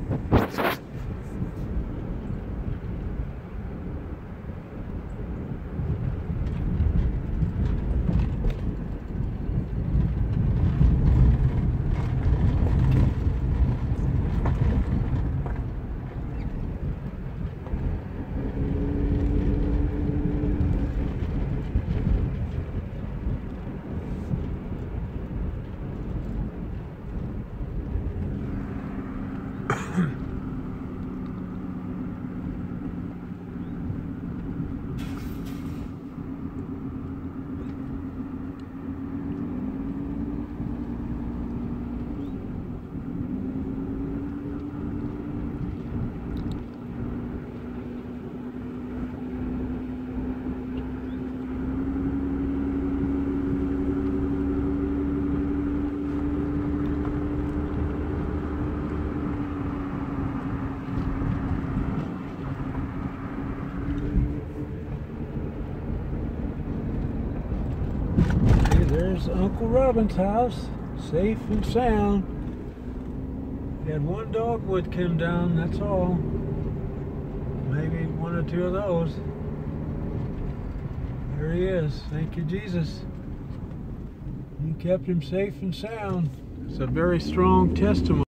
There's Uncle Robin's house, safe and sound. He had one dogwood come down, that's all. Maybe one or two of those. There he is. Thank you, Jesus. You kept him safe and sound. It's a very strong testimony.